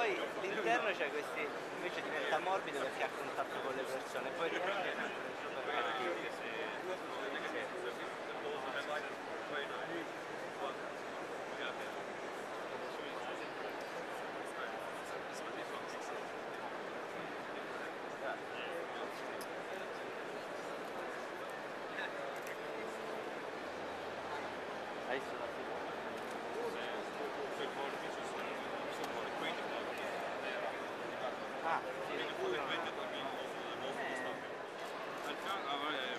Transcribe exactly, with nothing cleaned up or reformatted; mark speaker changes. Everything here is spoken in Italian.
Speaker 1: poi l'interno c'è questi, invece diventa morbido perché ha contatto con le persone, poi riesce a essere super cattivo. Hai visto la fila? Ah, sì,
Speaker 2: Al fianco,